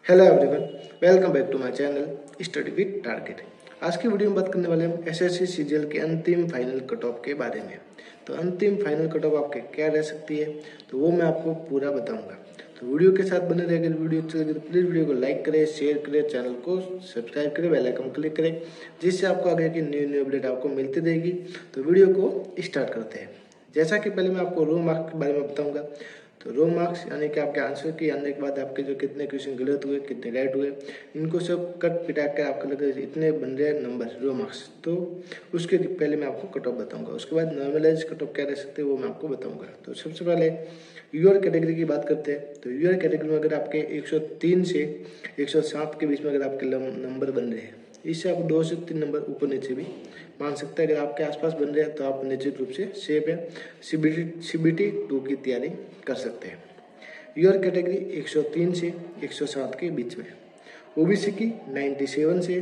Hello everyone, welcome back to my channel study with target. आज की video में बात करने वाले हम एसएससी सीजीएल के अंतिम फाइनल कट ऑफ के बारे में। तो अंतिम फाइनल कट ऑफ आपके क्या रह सकती है, तो वो मैं आपको पूरा बताऊंगा। तो वीडियो के साथ बने रहेगा। वीडियो अच्छी लगे तो प्लीज़ वीडियो को लाइक करें, शेयर करें, चैनल को सब्सक्राइब करें, बेल आइकन क्लिक करें, जिससे आपको आगे की न्यू अपडेट आपको मिलती रहेगी। तो वीडियो को स्टार्ट करते हैं। जैसा कि पहले मैं आपको रो मार्क्स के बारे में बताऊंगा। तो रो मार्क्स यानी कि आपके आंसर के आने के बाद आपके जो कितने क्वेश्चन गलत हुए, कितने राइट हुए, इनको सब कट पिटा कर आपको लगे इतने बन रहे नंबर रो मार्क्स। तो उसके पहले मैं आपको कट ऑफ बताऊंगा। उसके बाद नॉर्मलाइज कट ऑफ क्या रह सकते हैं वो मैं आपको बताऊंगा। तो सबसे पहले यूआर कैटेगरी की बात करते हैं। तो यूआर कैटेगरी में अगर आपके 103 से 107 के बीच में अगर आपके नंबर बन रहे हैं, इससे आप 2 से 3 नंबर ऊपर नीचे भी मान सकते हैं। अगर आपके आसपास बन रहे हैं तो आप निश्चित रूप से सेफ है, सीबीटी 2 की तैयारी कर सकते हैं। यूआर कैटेगरी 103 से 107 के बीच में, ओबीसी की 97 से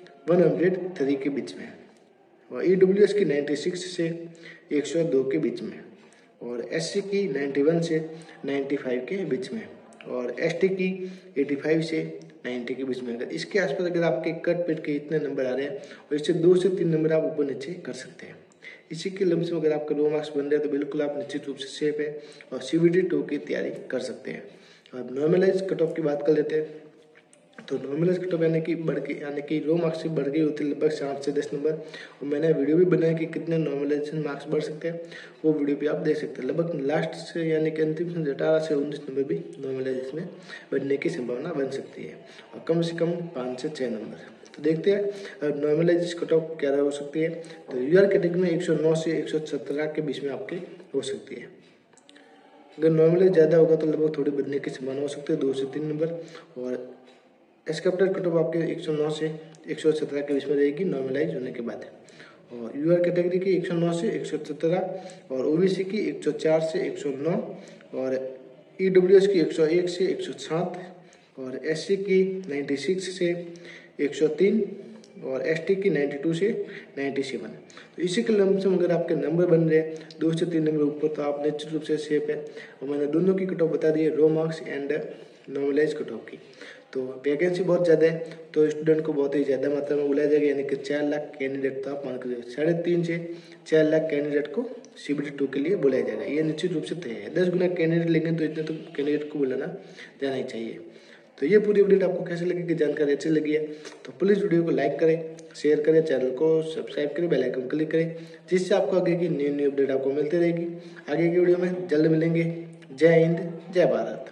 103 के बीच में, और ईडब्ल्यूएस की 96 से 102 के बीच में, और एससी की 91 से 95 के बीच में, और एसटी की 85 से 90 के बीच में। अगर इसके आसपास अगर आपके कट पिट के इतने नंबर आ रहे हैं और इससे 2 से 3 नंबर आप ऊपर नीचे कर सकते हैं। इसी के लम्ब से अगर आपके रो मार्क्स बन रहे हैं तो बिल्कुल आप निश्चित रूप से सेफ है और सीबीटी 2 की तैयारी कर सकते हैं। अब नॉर्मलाइज कट ऑफ की बात कर लेते हैं। तो नॉर्मलाइज कट ऑफ यानी कि रो मार्क्स से बढ़ गई होती है लगभग 7 से 10 नंबर। और मैंने वीडियो भी बनाया कि कितने नॉर्मलाइजेशन मार्क्स बढ़ सकते हैं, वो वीडियो भी आप देख सकते हैं। लगभग लास्ट से यानी कि अंतिम से 18 से 19 नंबर भी नॉर्मलाइजेशन में बढ़ने की संभावना बन सकती है, और कम से कम 5 से 6 नंबर। तो देखते हैं नॉर्मलाइज कट ऑफ क्या हो सकती है। तो यूआर कैटेगरी में 109 से 117 के बीच में आपके हो सकती है। अगर नॉर्मलाइज ज़्यादा होगा तो लगभग थोड़ी बढ़ने की संभावना हो सकती है, 2 से 3 नंबर। और एस्केप्टर कट ऑफ आपके 109 से 117 के बीच में रहेगी नॉर्मलाइज होने के बाद। और यूआर कैटेगरी की 109 से 117, और ओबीसी की 104 से 109, और ईडब्ल्यूएस की 101 से 107, और एससी की 96 से 103, और एसटी की 92 से 97। तो इसी के लमसम अगर आपके नंबर बन रहे हैं 2 से 3 नंबर ऊपर, तो आप निश्चित रूप से सेफ है। और मैंने दोनों की कट ऑफ बता दी है, raw marks and normalise cut off की। तो वैकेंसी बहुत ज़्यादा है, तो स्टूडेंट को बहुत ही ज़्यादा मात्रा में बुलाया जाएगा, यानी कि 4 लाख कैंडिडेट तो आप मान कर 3.5 से 4 लाख कैंडिडेट को सीबीटी 2 के लिए बुलाया जाएगा। ये निश्चित रूप से तय है। 10 गुना कैंडिडेट लेंगे तो इतने तो कैंडिडेट को बुलाना जाना ही चाहिए। तो ये पूरी अपडेट आपको कैसे लगेगी, जानकारी अच्छी लगी है तो प्लीज़ वीडियो को लाइक करें, शेयर करें, चैनल को सब्सक्राइब करें, बेल आइकन क्लिक करें, जिससे आपको आगे की न्यू अपडेट आपको मिलती रहेगी। आगे की वीडियो में जल्द मिलेंगे। जय हिंद, जय भारत।